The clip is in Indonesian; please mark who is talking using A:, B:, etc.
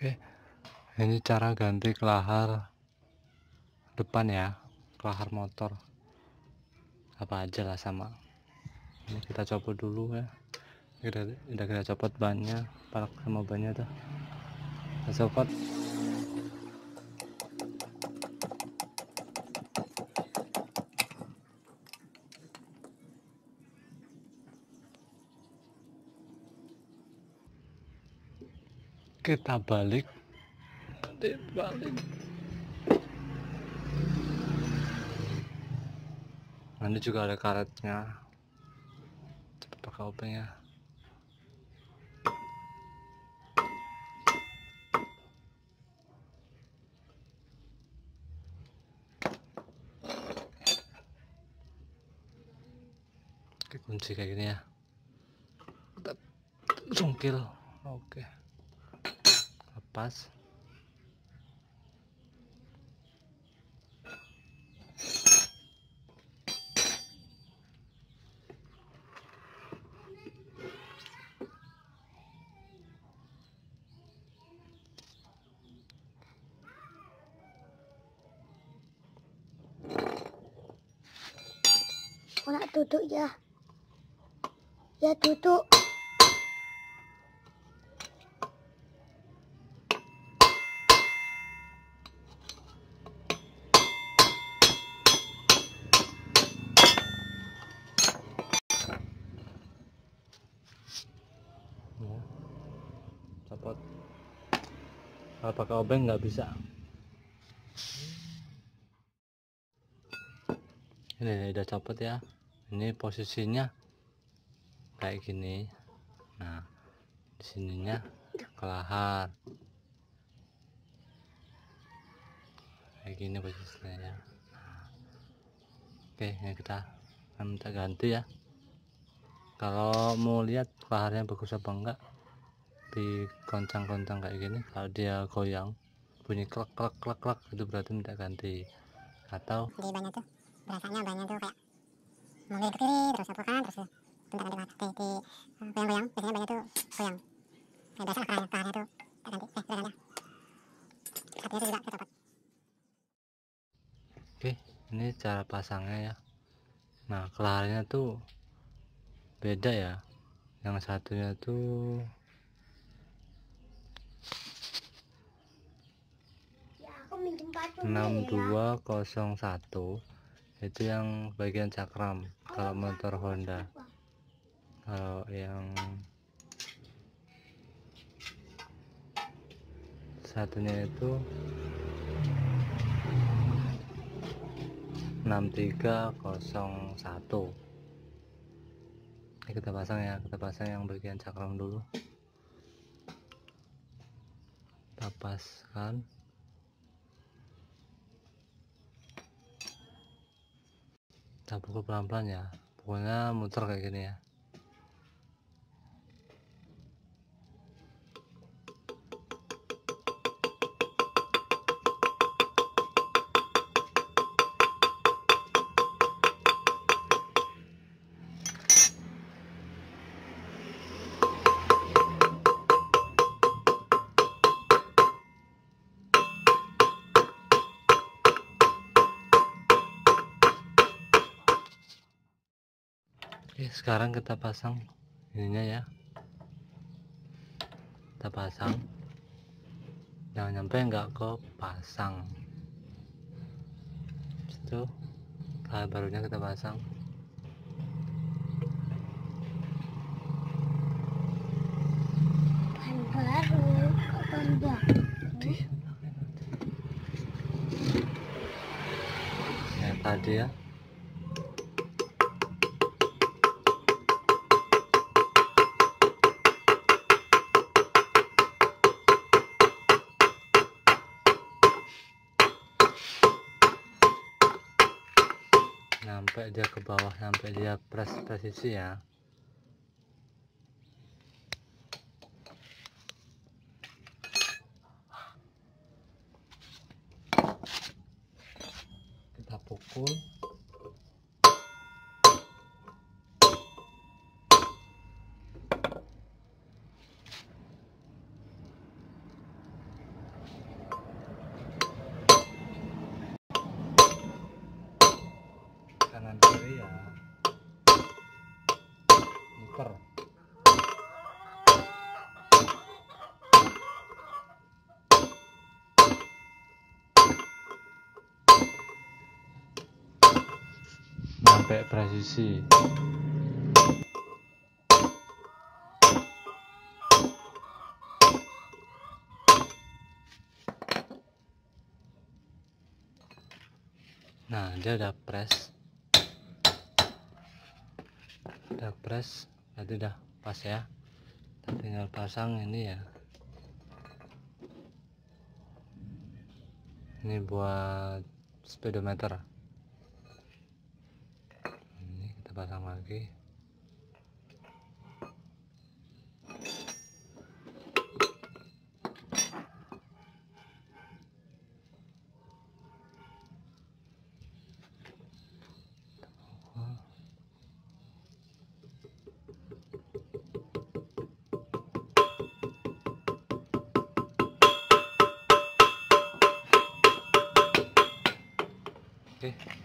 A: Oke, ini cara ganti kelahar depan ya, kelahar motor apa aja lah sama. Ini kita copot dulu ya. Udah kita copot bannya, palak sama bannya tuh. Kita copot. Kita balik. Nanti juga ada karetnya. Cepet pakai obengnya. Oke, kunci kayak gini ya. Sungkil. Oke. Lepas.
B: Oh, nak duduk ya. Ya duduk.
A: Copot. Kalau pakai obeng nggak bisa. Ini udah copot ya. Ini posisinya kayak gini. Nah, di sininya kelahar. Kayak gini posisinya ya. Oke, ini kita akan minta ganti ya. Kalau mau lihat kelaharnya bagus apa enggak, dikoncang-koncang kayak gini. Kalau dia goyang bunyi klek klek klek klek, itu berarti minta ganti. Atau
B: Di bannya tuh berasanya bannya tuh kayak mobil ke kiri terus apa kanan terus bentar nanti mati di goyang-goyang. Biasanya bannya tuh goyang. Kayak biasa kelaharnya tuh kita ganti. Berasanya artinya tuh juga kita copot.
A: oke, ini cara pasangnya ya. Nah, kelaharnya tuh beda ya. Yang satunya tuh 6201, itu yang bagian cakram kalau motor Honda. Kalau yang satunya itu 6301. Ini kita pasang ya, kita pasang yang bagian cakram dulu. Kita paskan. Kita pukul pelan-pelan ya, pokoknya muter kayak gini ya. Oke, sekarang kita pasang ininya ya. Kita pasang, jangan nyampe nggak ke pasang. Itu kali barunya kita pasang.
B: Ban baru, ban baru.
A: Kayak tadi ya. Sampai dia ke bawah, sampai dia presisi ya. Kita pukul. motor. Sampai presisi. Nah, dia udah press, berarti udah pas ya. Kita tinggal pasang ini ya. Ini buat speedometer. Ini kita pasang lagi. Oke.